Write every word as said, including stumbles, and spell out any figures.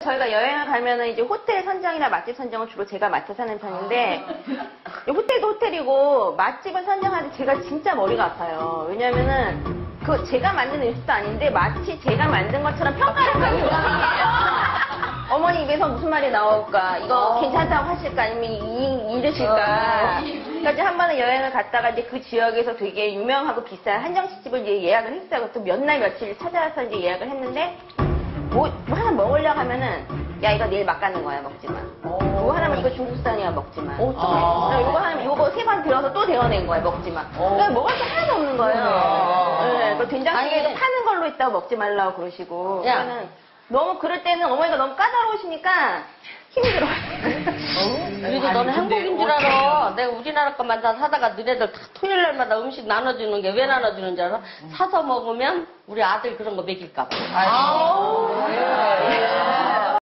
저희가 여행을 가면은 이제 호텔 선정이나 맛집 선정은 주로 제가 맡아서 하는 편인데, 호텔도 호텔이고, 맛집을 선정하는데 제가 진짜 머리가 아파요. 왜냐면은, 그 제가 만든 음식도 아닌데, 마치 제가 만든 것처럼 평가를 하거든요. 어머니 입에서 무슨 말이 나올까? 이거 어. 괜찮다고 하실까? 아니면 이, 이러실까? 그러니까 이제 한 번은 여행을 갔다가 이제 그 지역에서 되게 유명하고 비싼 한정식집을 이제 예약을 했어요. 또 몇 날 며칠 찾아서 이제 예약을 했는데, 뭐, 뭐 하나 먹으려고 하면은, 야, 이거 내일 막 가는 거야, 먹지 마. 이거 하나면 이거 중국산이야, 먹지 마. 오, 아. 이거 하나면 이거 세 번 들어서 또 데워낸 거야, 먹지 마. 그러니까 먹을 게 하나도 없는 거예요. 네, 그 된장찌개도 파는 걸로 있다고 먹지 말라고 그러시고. 그러니까는 너무 그럴 때는 어머니가 너무 까다로우시니까 힘들어요. 어? 그래도 너는 행복인 줄 알아. 내가 우리나라 것만 다 사다가 너네들 다 토요일 날마다 음식 나눠주는 게 왜 나눠주는 줄 알아? 사서 먹으면 우리 아들 그런 거 먹일까 봐. 아유.